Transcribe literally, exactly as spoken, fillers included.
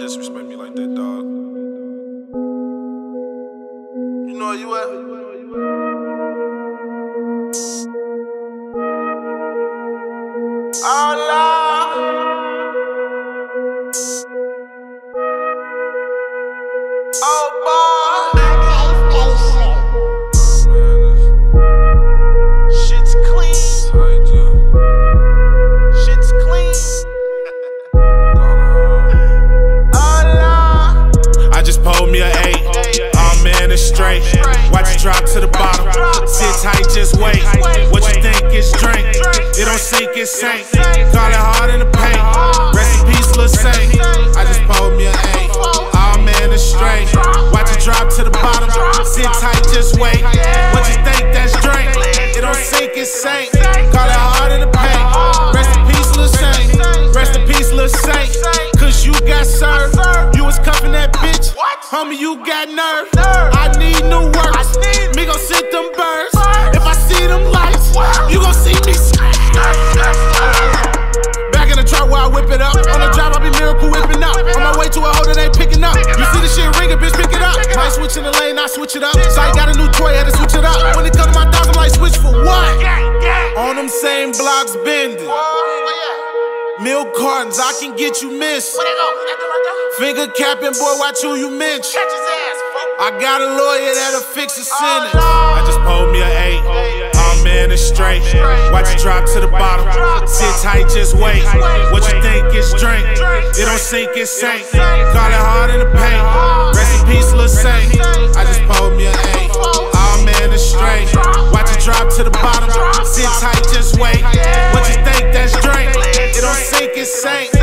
disrespect me like that, dog. You know where you at? Allah. Oh boy. Shit's clean. Shit's clean. Allah. I just pulled me a eight. All man is straight. Watch it drop to the bottom. Sit tight, just wait. What you think is drink? It don't sink, it's sank. Call it hard in the paint. Rest in peace, Lil Saint. I just pulled me a eight. All man is straight. Watch it drop to the bottom. Sit tight, just wait. What you think that's drink? It don't sink, it's sank. Call it hard in the paint. Rest in peace, Lil Saint. Rest in peace, Lil Saint. Cause you got served. You was cuffing that bitch. Homie, you got nerve. I need new words. Me gon' sit them birds. If I see them lights, you gon' see me. Back in the truck where I whip it up. On the drive, I be miracle whipping up. On my way to a hoe that ain't picking up. You see the shit ringing, bitch, pick it up. Might switch in the lane, I switch it up. So I got a new toy, had to switch it up. When it come to my dogs, I'm like, switch for what? On them same blocks bending. Milk cartons, I can get you missing. Finger capping, boy, watch who you mention. I got a lawyer that'll fix a sentence. I just pulled me a eight. All man is straight. Watch it drop to the bottom. Sit tight, just wait. What you think is drink? It don't sink, it's sank. Call it hard in the paint. Rest in peace, Lil Saint. I just pulled me a eight. All man is straight. Watch it drop to the bottom. Sit tight, just wait. What you think that's drink? It don't sink, it's sank.